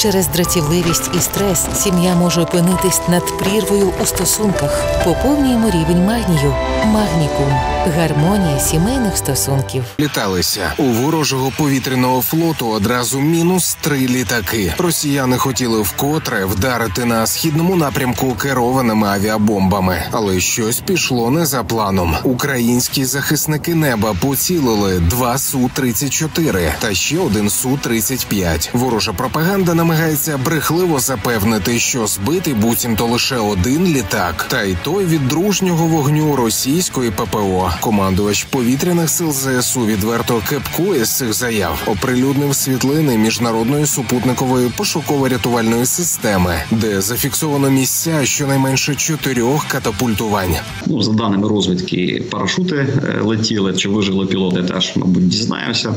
Через дратівливість і стрес сім'я може опинитись над прірвою у стосунках. Поповнюємо рівень магнію. Магнікум. Гармонія сімейних стосунків. Літалися. У ворожого повітряного флоту одразу -3 літаки. Росіяни хотіли вкотре вдарити на східному напрямку керованими авіабомбами. Але щось пішло не за планом. Українські захисники неба поцілили 2 Су-34 та ще 1 Су-35. Ворожа пропаганда намагається брехливо запевнити, що збитий буцімто лише 1 літак. Та й той від дружнього вогню російської ППО. Командувач повітряних сил ЗСУ відверто кепкує з цих заяв. Оприлюднив світлини міжнародної супутникової пошуково-рятувальної системи, де зафіксовано місця щонайменше 4 катапультувань. За даними розвідки, парашути летіли, чи вижили пілоти, теж, мабуть, дізнаємося.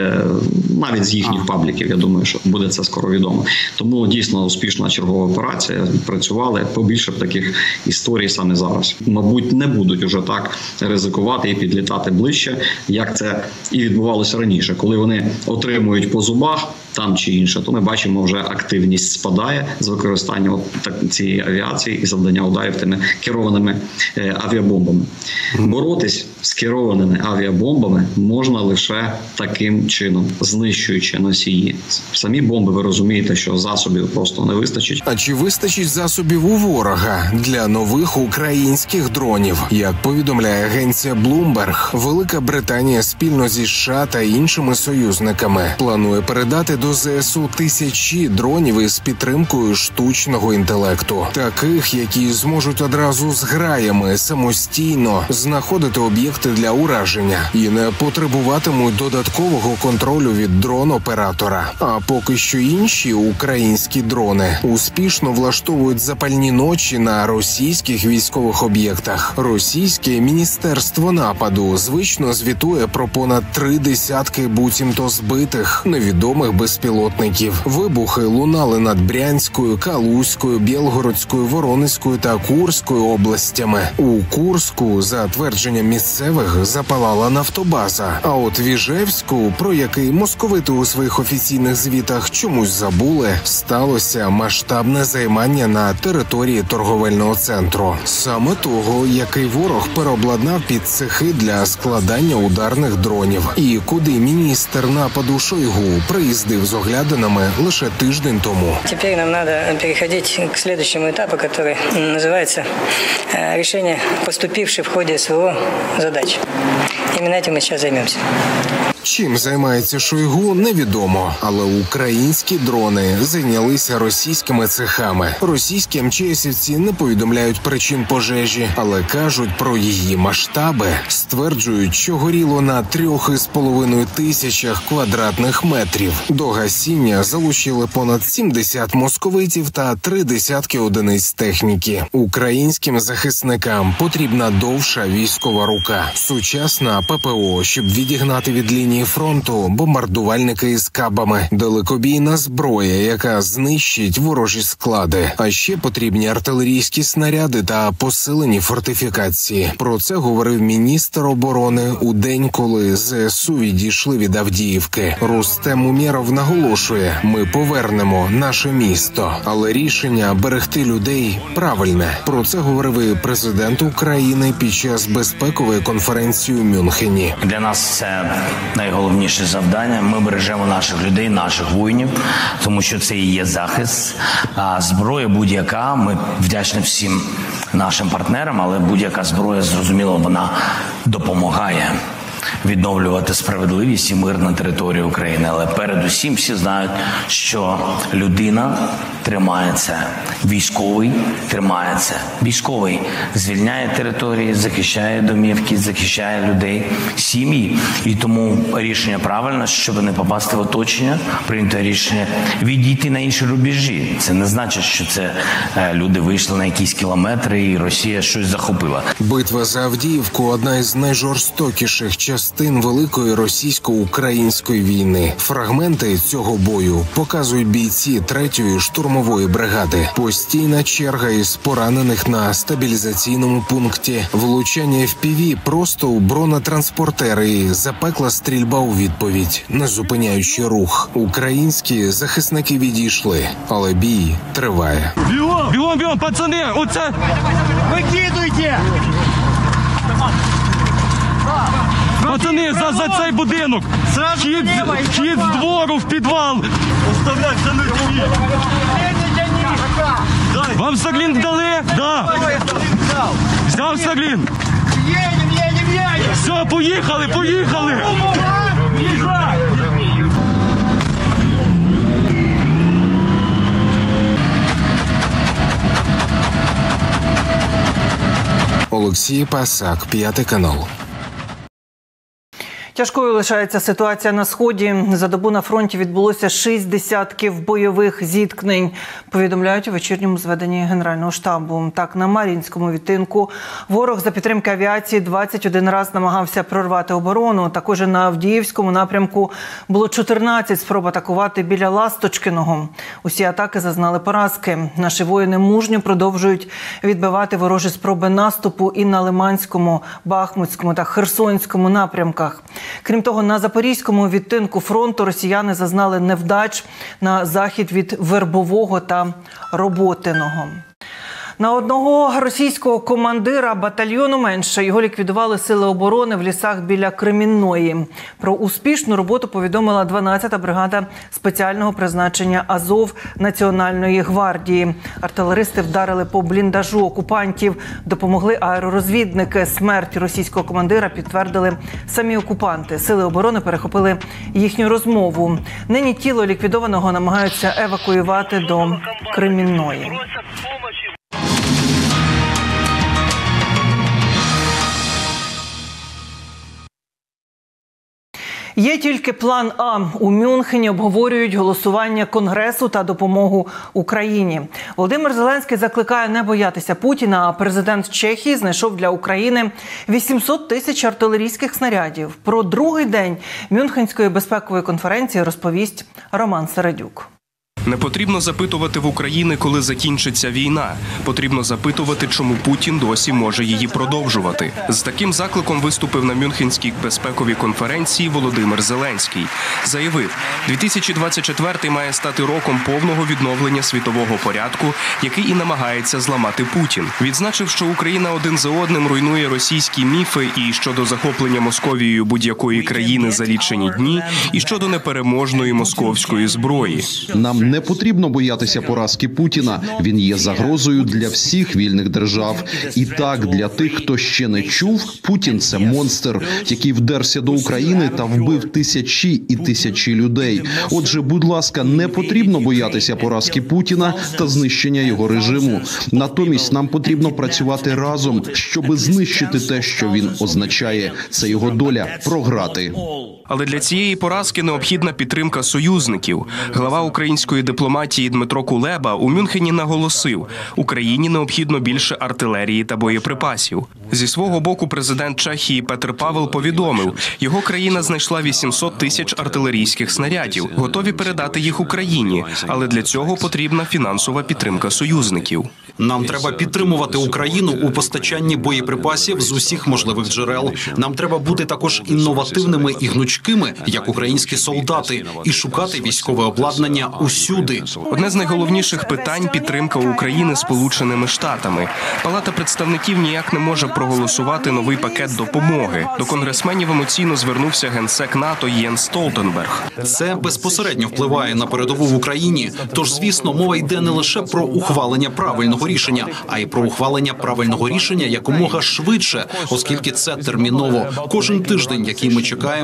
Навіть з їхніх пабліків, я думаю, що буде це скоро відомо. Тому дійсно успішна чергова операція, працювали. Побільше б таких історій саме зараз. Мабуть, не будуть уже так ризикувати і підлітати ближче, як це і відбувалося раніше. Коли вони отримують по зубах там чи інше, то ми бачимо, вже активність спадає з використанням цієї авіації і завдання ударів тими керованими авіабомбами. Боротись з керованими авіабомбами можна лише таким чином, знищуючи носії. Самі бомби, ви розумієте, що засобів просто не вистачить. А чи вистачить засобів у ворога для нових українських дронів? Як повідомляє агенція Bloomberg, Велика Британія спільно зі США та іншими союзниками планує передати до ЗСУ тисячі дронів із підтримкою штучного інтелекту. Таких, які зможуть одразу з граями самостійно знаходити об'єкти для ураження і не потребуватимуть додаткового контролю від дрон-оператора. А поки що інші українські дрони успішно влаштовують запальні ночі на російських військових об'єктах. Російське міністерство нападу звично звітує про понад 3 десятки буцімто збитих невідомих безпілотників. Вибухи лунали над Брянською, Калузькою, Білгородською, Воронезькою та Курською областями. У Курську, за твердженням місцевих, запалала нафтобаза. А от в Іжевську, про який московити у своїх офіційних звітах чомусь забули, сталося масштабне займання на території торговельного центру. Саме того, який ворог переобладнав під цехи для складання ударних дронів. І куди міністр нападу Шойгу приїздив з оглядинами лише тиждень тому. Тепер нам треба переходити к следующему етапу, який називається рішення поступивших в ході СВО задач. Іменно цим ми зараз займемося. Чим займається Шойгу, невідомо. Але українські дрони зайнялися російськими цехами. Російські МЧСівці не повідомляють причин пожежі, але кажуть про її масштаби. Стверджують, що горіло на 3,5 тисячах квадратних метрів. До гасіння залучили понад 70 московитів та 3 десятки одиниць техніки. Українським захисникам потрібна довша військова рука. Сучасна ППО, щоб відігнати від лінії фронту бомбардувальники із кабами, далекобійна зброя, яка знищить ворожі склади. А ще потрібні артилерійські снаряди та посилені фортифікації. Про це говорив міністр оборони у день, коли ЗСУ відійшли від Авдіївки. Рустем Умєров наголошує: ми повернемо наше місто. Але рішення берегти людей правильне. Про це говорив і президент України під час безпекової конференції у Мюнхені. Для нас це найголовніше завдання. Ми бережемо наших людей, наших воїнів, тому що це і є захист. А зброя будь-яка, ми вдячні всім нашим партнерам, але будь-яка зброя, зрозуміло, вона допомагає відновлювати справедливість і мир на території України. Але передусім всі знають, що людина тримається, військовий тримається. Військовий звільняє території, захищає домівки, захищає людей, сім'ї. І тому рішення правильне, щоб не попасти в оточення, прийнято рішення відійти на інші рубежі. Це не значить, що це люди вийшли на якісь кілометри і Росія щось захопила. Битва за Авдіївку – одна із найжорстокіших частин частин великої російсько-української війни. Фрагменти цього бою показують бійці 3-ї штурмової бригади. Постійна черга із поранених на стабілізаційному пункті, влучання FPV просто у бронетранспортери і запекла стрільба у відповідь, не зупиняючи рух. Українські захисники відійшли, але бій триває. Бігом, пацани! Оце! Викидуйте! Пацани, за цей будинок! Хід з двору в підвал! Оставляй, це не тобі! Вам Саглін дали? Да! Взяв Саглін! Все, поїхали! Олексій Пасак, 5 канал. Тяжкою лишається ситуація на Сході. За добу на фронті відбулося 6 десятків бойових зіткнень, повідомляють у вечірньому зведенні Генерального штабу. Так, на Мар'їнському відтинку ворог за підтримки авіації 21 раз намагався прорвати оборону. Також на Авдіївському напрямку було 14 спроб атакувати біля Ласточкиного. Усі атаки зазнали поразки. Наші воїни мужньо продовжують відбивати ворожі спроби наступу і на Лиманському, Бахмутському та Херсонському напрямках. Крім того, на Запорізькому відтинку фронту росіяни зазнали невдач на захід від Вербового та Роботиного. На одного російського командира батальйону менше. Його ліквідували сили оборони в лісах біля Кремінної. Про успішну роботу повідомила 12-та бригада спеціального призначення «Азов» Національної гвардії. Артилеристи вдарили по бліндажу окупантів, допомогли аеророзвідники. Смерть російського командира підтвердили самі окупанти. Сили оборони перехопили їхню розмову. Нині тіло ліквідованого намагаються евакуювати до Кремінної. Є тільки план А. У Мюнхені обговорюють голосування Конгресу та допомогу Україні. Володимир Зеленський закликає не боятися Путіна, а президент Чехії знайшов для України 800 тисяч артилерійських снарядів. Про другий день Мюнхенської безпекової конференції розповість Роман Середюк. Не потрібно запитувати в України, коли закінчиться війна. Потрібно запитувати, чому Путін досі може її продовжувати. З таким закликом виступив на Мюнхенській безпековій конференції Володимир Зеленський. Заявив, 2024 має стати роком повного відновлення світового порядку, який і намагається зламати Путін. Відзначив, що Україна один за одним руйнує російські міфи і щодо захоплення Московією будь-якої країни за лічені дні, і щодо непереможної московської зброї. Нам не потрібно боятися поразки Путіна. Він є загрозою для всіх вільних держав. І так, для тих, хто ще не чув, Путін – це монстр, який вдерся до України та вбив тисячі і тисячі людей. Отже, будь ласка, не потрібно боятися поразки Путіна та знищення його режиму. Натомість нам потрібно працювати разом, щоби знищити те, що він означає. Це його доля – програти. Але для цієї поразки необхідна підтримка союзників. Глава української дипломатії Дмитро Кулеба у Мюнхені наголосив, Україні необхідно більше артилерії та боєприпасів. Зі свого боку президент Чехії Петр Павел повідомив, його країна знайшла 800 тисяч артилерійських снарядів, готові передати їх Україні, але для цього потрібна фінансова підтримка союзників. Нам треба підтримувати Україну у постачанні боєприпасів з усіх можливих джерел. Нам треба бути також інновативними і гнучкими, як українські солдати, і шукати військове обладнання усюди. Одне з найголовніших питань – підтримка України Сполученими Штатами. Палата представників ніяк не може проголосувати новий пакет допомоги. До конгресменів емоційно звернувся генсек НАТО Єнс Столтенберг. Це безпосередньо впливає на передову в Україні. Тож, звісно, мова йде не лише про ухвалення правильного рішення, а й про ухвалення правильного рішення якомога швидше, оскільки це терміново. Кожен тиждень, який ми чекаємо,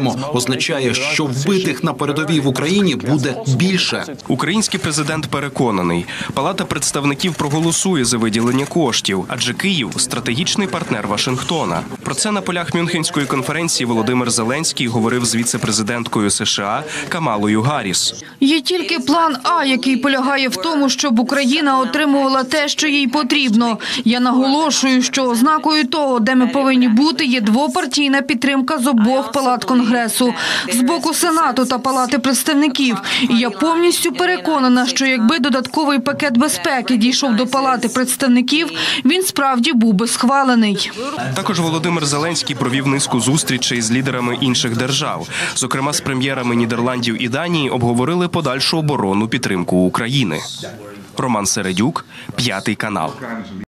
означає, що вбитих на передовій в Україні буде більше. Український президент переконаний, Палата представників проголосує за виділення коштів, адже Київ – стратегічний партнер Вашингтона. Про це на полях Мюнхенської конференції Володимир Зеленський говорив з віце-президенткою США Камалою Гарріс. Є тільки план А, який полягає в тому, щоб Україна отримувала те, що їй потрібно. Я наголошую, що ознакою того, де ми повинні бути, є двопартійна підтримка з обох палат Конгресу, з боку Сенату та Палати представників. І я повністю переконана, що якби додатковий пакет безпеки дійшов до Палати представників, він справді був би схвалений. Також Володимир Зеленський провів низку зустрічей з лідерами інших держав. Зокрема, з прем'єрами Нідерландів і Данії обговорили подальшу оборонну підтримку України. Роман Середюк, 5 канал.